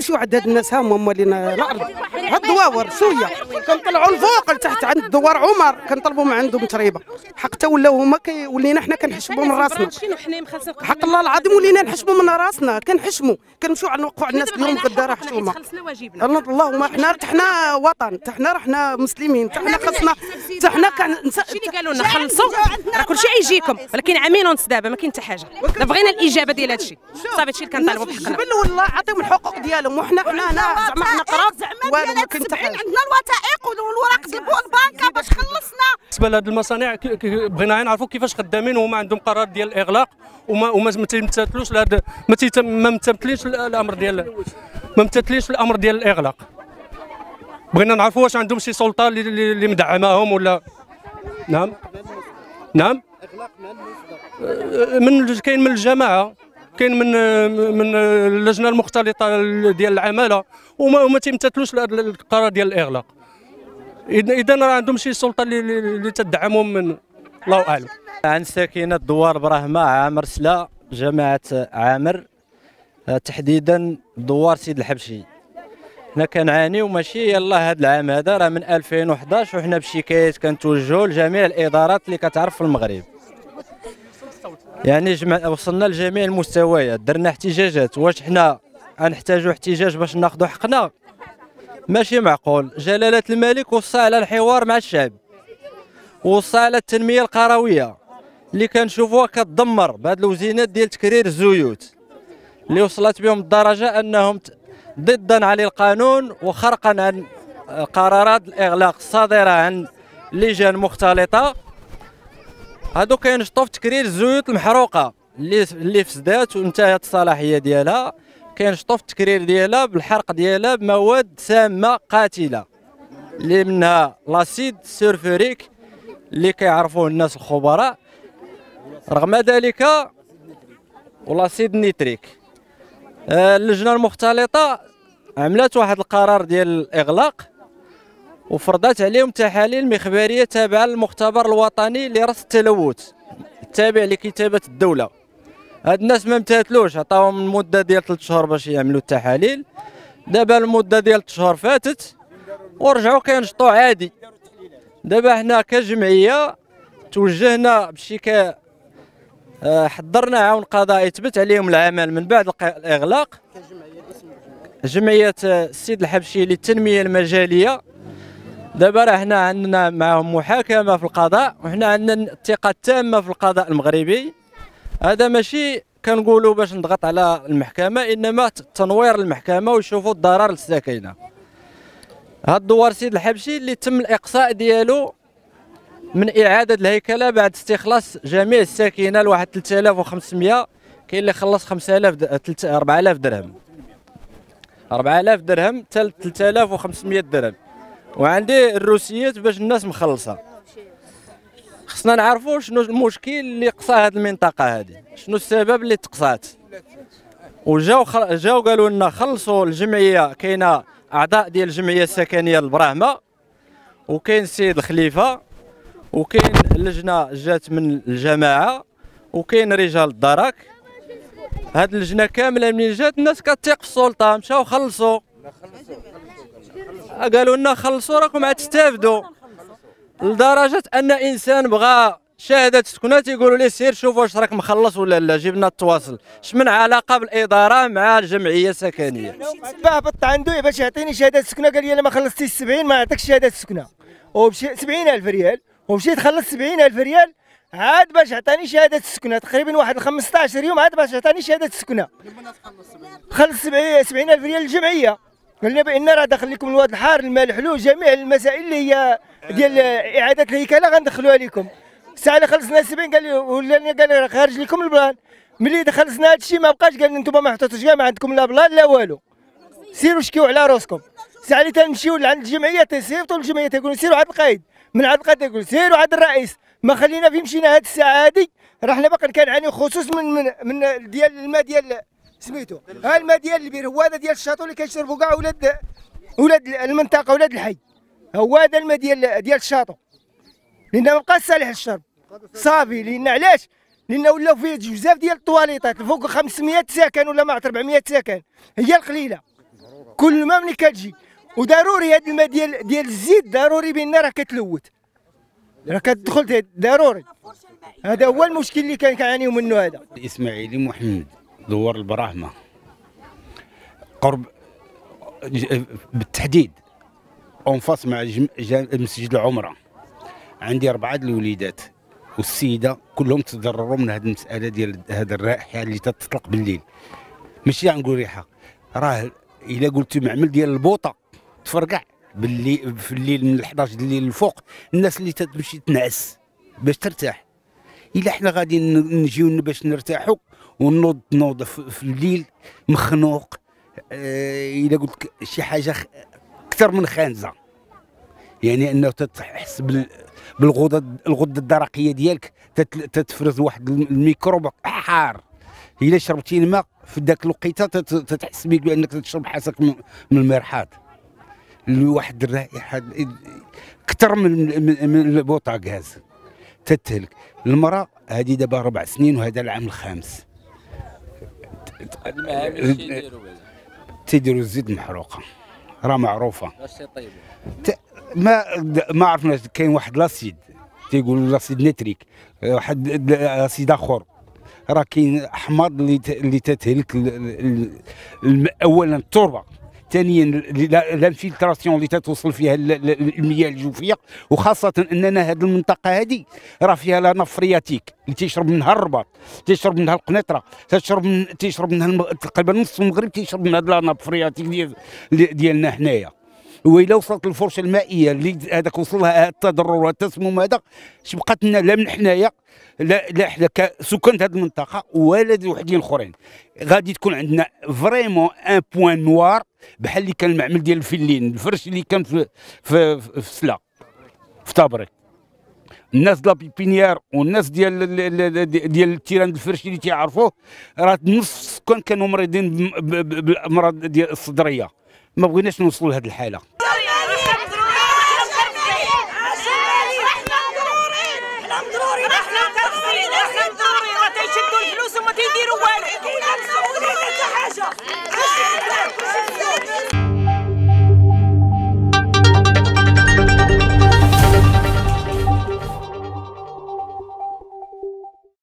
كنمشيو عند هاد الناس هما مالين الارض هاد الدواور شويه كنطلعوا لفوق لتحت عند دوار عمر كنطلبوا من عندهم تريبه حق تا ولاو هما ولينا حنا كنحشموا من راسنا حق الله العظيم ولينا نحشموا من راسنا كنحشموا كنمشيو نوقفوا على الناس اليوم غدا راه حشومه اللهم حنا حنا وطن حنا رحنا مسلمين حنا خصنا حنا شنو قالوا لنا خلصوا راه كلشي يجيكم ولكن عامين ونص دابا ما كاين حتى حاجه دابا بغينا الاجابه ديال هذا الشيء صافي هادشي اللي كنطالبوا بحقنا الجبل والله عطيهم الحقوق ديالهم وحنا زعما حنا قراب والو ما كاين حتى حاجه عندنا الوثائق والوراق ديال البنكه باش خلصنا. بالنسبه لهاد المصانع بغينا نعرفوا كيفاش خدامين وهما عندهم قرار ديال الاغلاق وما تمتثلوش ما ممتثلينش الامر ديال ما ممتثلينش الامر ديال الاغلاق. بغينا نعرفوا واش عندهم شي سلطه اللي مدعماهم ولا نعم كاين من الجماعه كاين من اللجنه المختلطه ديال العماله وما تيمتثلوش القرار ديال الاغلاق. اذا راه عندهم شي سلطه اللي تدعمهم من الله اعلم. عن ساكنه دوار براهمه عامر سلا جماعه عامر تحديدا دوار سيد الحبشي. حنا كنعانيو ماشي يلاه هذا العام هذا راه من 2011 وحنا بشكايات كنتوجهوا لجميع الادارات اللي كتعرف في المغرب. يعني وصلنا لجميع المستويات درنا احتجاجات. واش حنا غنحتاجوا احتجاج باش ناخذوا حقنا؟ ماشي معقول. جلالة الملك وصى على الحوار مع الشعب وصى على التنمية القروية اللي كنشوفوها كتدمر بهاد الوزينات ديال تكرير الزيوت اللي وصلت بهم الدرجة انهم ضدا على القانون وخرقا عن قرارات الاغلاق الصادرة عن لجان مختلطة. هادو كينشطوا في تكرير الزيوت المحروقة اللي فسدات وانتهت الصلاحية ديالها. كينشطوا في التكرير ديالها بالحرق ديالها بمواد سامه قاتله اللي منها لاسيد سيرفوريك اللي كيعرفوه الناس الخبراء رغم ذلك ولاسيد نيتريك. اللجنه المختلطه عملت واحد القرار ديال الاغلاق وفرضت عليهم تحاليل مخبريه تابعه للمختبر الوطني لرصد التلوث التابع لكتابه الدوله. هاد الناس ما امتثلوش عطاوهم المده ديال 3 شهور باش يعملوا التحاليل. دابا المده ديال 3 شهور فاتت ورجعوا كينشطوا عادي. دابا حنا كجمعيه توجهنا بشكايه حضرنا عون قضائي يثبت عليهم العمل من بعد الاغلاق. جمعيه السيد الحبشي للتنميه المجاليه دابا راه حنا عندنا معهم محاكمه في القضاء وحنا عندنا الثقه التامه في القضاء المغربي. هذا ماشي كنقولوا باش نضغط على المحكمه انما تنوير المحكمه ويشوفوا الضرر للساكنه. هذا الدوار سيد الحبشي اللي تم الاقصاء ديالو من اعاده الهيكله بعد استخلاص جميع الساكنه لواحد 3500. كاين اللي خلص 4000 درهم 4000 درهم حتى 3500 درهم وعندي الروسيات باش الناس مخلصه. خصنا نعرفوا شنو المشكل اللي قصى هذه المنطقه هذه شنو السبب اللي تقصات وجاو قالوا لنا خلصوا الجمعيه. كاينه اعضاء ديال الجمعيه السكنيه البراهمه وكاين السيد الخليفه وكاين اللجنه جات من الجماعه وكاين رجال الدرك. هاد اللجنه كامله منين جات الناس كتثق في السلطه مشاو خلصوا. قالوا لنا خلصوا راكم عاد تستافدوا لدرجه ان انسان بغى شهاده سكنه تيقولوا ليه سير شوف واش راك مخلص ولا لا جبنا التواصل. اش من علاقه بالاداره مع الجمعيه السكنيه؟ هبطت عنده باش يعطيني شهاده سكنه قال لي انا ما خلصتيش 70 ما نعطيكش شهاده سكنه ومشي 70000 ريال ومشيت خلصت 70000 ريال عاد باش عطاني شهاده السكنه تقريبا واحد 15 يوم عاد باش عطاني شهاده السكنه. خلص 70000 ريال الجمعيه قال لي بان راه داخل لكم الواد الحار الماء الحلو جميع المسائل اللي هي ديال اعاده الهيكله غندخلوها لكم. الساعه اللي خلصنا 70 قال لي ولاني قال لي خارج لكم البلان. ملي خلصنا هذا الشيء ما بقاش قال لي انتم ما حطيتوش كاع ما عندكم لا بلان لا والو سيروا شكيو على راسكم. الساعه اللي تنمشيو لعند الجمعيه تيصيفطوا الجمعيه تيقولوا سيروا عند القايد من عند القايد تيقول سيروا عند الرئيس. ما خلينا في مشينا هذه الساعه هذه راه حنا باقي كنعانيو خصوص من ديال الماء ديال سميتو ها الماء ديال البير هو هذا ديال الشاطو اللي كيشربوا كاع ولاد المنطقه ولاد الحي. هو هذا الماء ديال الشاطو لان ما بقاش صالح للشرب صافي. لان علاش؟ لان ولاو فيه بزاف ديال الطواليطات فوق 500 سكن ولا ما 400 سكن هي القليله. كل ما ملي كتجي وضروري هاد الماء ديال الزيت ضروري بان راه كتلوث، راه كتدخل ضروري. هذا هو المشكل اللي كنعانيو منه. هذا اسماعيلي محمد دوار البراهمه قرب بالتحديد اونفاس مع مسجد العمره. عندي 4 الوليدات والسيده كلهم تضرروا من هذه المساله ديال هذا الرائحه اللي تطلق بالليل. ماشي غنقول ريحه، راه الا قلتي معمل ديال البوطه تفرقع بالليل في الليل من 11 الليل الفوق. الناس اللي تمشي تنعس باش ترتاح. الا حنا غادي نجيو باش نرتاحوا ونوض في الليل مخنوق، الا قلت لك شي حاجه اكثر من خانزه، يعني انه تحس الغده الدرقيه ديالك تتفرز واحد الميكروب حار. الا شربتي الماء في ذاك الوقيته تحس بك بانك تشرب حاسك من المرحاض. واحد الرائحه اكثر من البوطه غاز تتهلك. المراه هذه دابا 4 سنين وهذا العام الخامس. هاد المعامل تيديروا الزيت المحروقه راه معروفه. ما عرفناش. كاين واحد لاسيد تيقولوا لاسيد نيتريك، واحد لاسيد اخر راه كاين احماض اللي تتهلك اولا التربه، ثانيا الانفلتراسيون اللي تتوصل فيها المياه الجوفيه، وخاصه اننا هذه المنطقه هذه راه فيها لا نف فرياتيك اللي تيشرب منها الرباط، تيشرب منها القنيطره، تيشرب منها تقريبا نص المغرب تيشرب من هذا لا نف فرياتيك ديالنا حنايا. وإلا وصلت الفرشه المائيه اللي هذاك وصلها التضرر والتسمم هذا، اش بقات لنا لا من حنايا لا حنا كسكان هذه المنطقه ولا وحدين اخرين. غادي تكون عندنا فريمون ان بوان نوار بحال اللي كان المعمل ديال الفلين، الفرش اللي كان في سلا في طابري. الناس ديال بيبينيير والناس ديال التيران الفرشي اللي تيعرفوه راه نص السكان كانوا مريضين بالامراض ديال الصدريه. ما بغيناش نوصلوا لهذه الحاله.